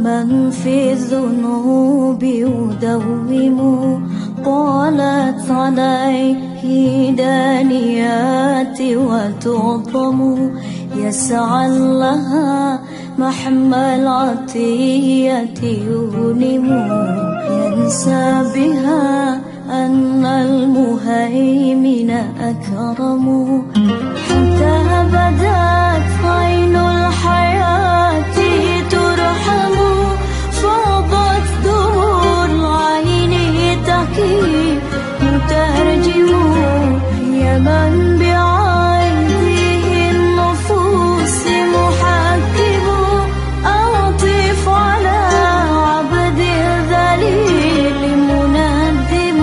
من في الذنوب يدوم طالت عليه دانيات وتعظم يسعى لها محمى العطية يغنم ينسى بها أن المهيمن أكرم حتى بدت عين الحياة ترحم فاضت دموع العين تحكي مترجم يا من بعينه النفوس محكم أعطف على عبد ذليل مندم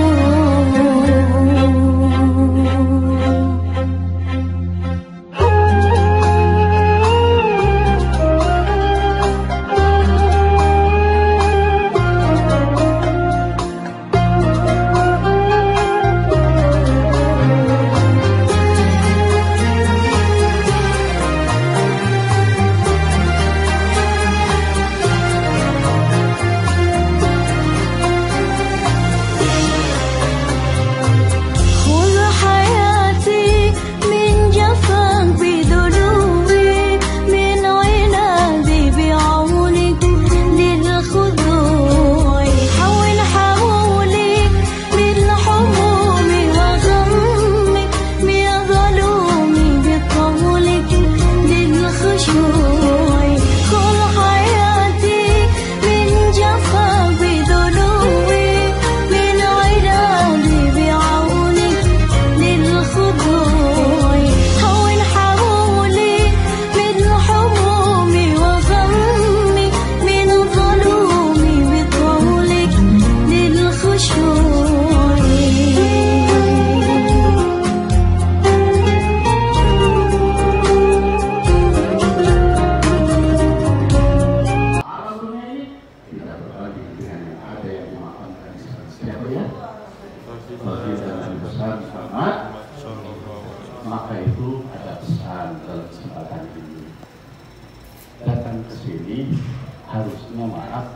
Maka itu ada pesan dalam kesempatan ini. Datang ke sini harusnya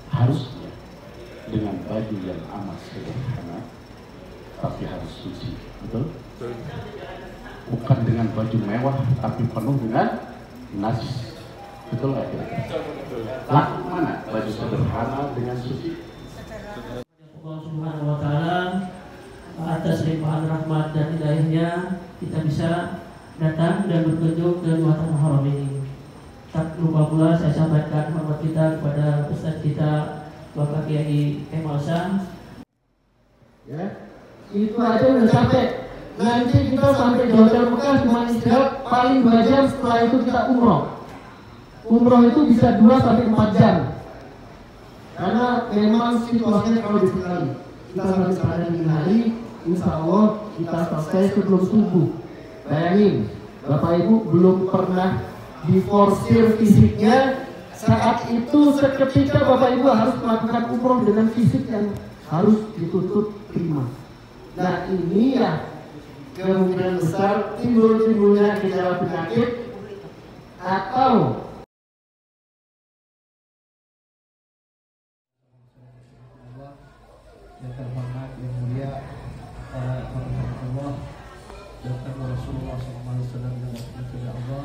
dengan baju yang amat sederhana, tapi harus suci, betul? Bukan dengan baju mewah, tapi penuh dengan najis, betul nggak kira-kira? Laku mana baju sederhana dengan suci? Allah Subhanahu Wa Taala atas limpahan rahmat dan hidayahnya kita bisa datang dan berkunjung ke Watan Haram ini. Tak lupa pula saya sampaikan hormat kita kepada Ustaz kita Bapak Kiai Emalsa. Ya, itu aja udah sampai. Nanti kita sampai di Hotel Mekah cuma istirahat paling 2 jam, setelah itu kita umroh. Umroh itu bisa 2 sampai 4 jam. Karena memang situasinya kalau disekali. Kita sampai pada dini hari, insya Allah kita selesai sebelum subuh. Bayangin, Bapak Ibu belum pernah diforsir fisiknya. Saat itu seketika Bapak Ibu harus melakukan umroh dengan fisik yang harus dituntut prima. Nah ini ya kemungkinan besar timbulnya gejala penyakit atau yang terhormat, yang mulia para hadirin Allah, Dr. Rasulullah SAW yang dirahmati Allah,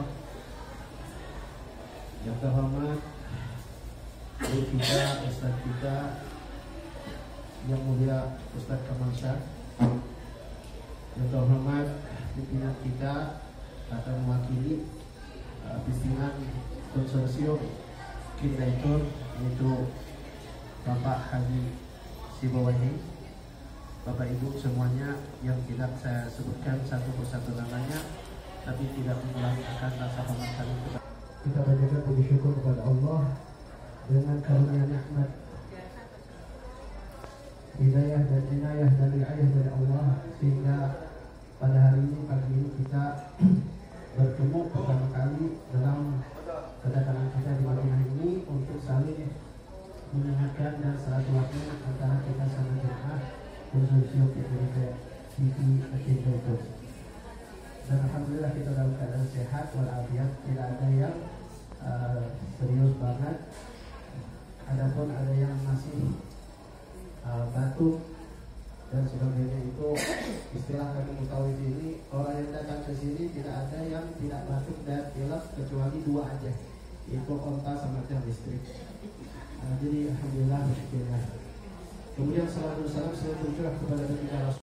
yang terhormat guru kita, Ustaz kita yang mulia Ustaz Kamal Syah, yang terhormat pimpinan kita akan mewakili pimpinan konsorsium Kinaitur, yaitu Bapak Haji Sibawahi, Bapak Ibu semuanya yang tidak saya sebutkan satu persatu namanya, tapi tidak mengulangi akan rasa hormat kami. Kita panjatkan puji syukur kepada Allah dengan karunia nikmat hidayah dan inayah dari ayah dari Allah, sehingga pada hari ini pagi ini kita bertemu pertama kali dalam kedatangan kita di Madinah ini untuk saling mendengarkan dan silaturahmi antara kita sama jemaah konsorsium Indonesia TV Kinaitur. Dan alhamdulillah kita dalam keadaan sehat walafiat, tidak ada yang serius banget. Adapun ada yang masih batuk dan sebagainya, itu istilah kami mutawid ini, orang yang datang ke sini tidak ada yang tidak batuk dan pilek kecuali 2 aja, itu onta sama tiang listrik. Jadi alhamdulillah. Kemudian salawat dan salam saya tercurah kepada Nabi Rasul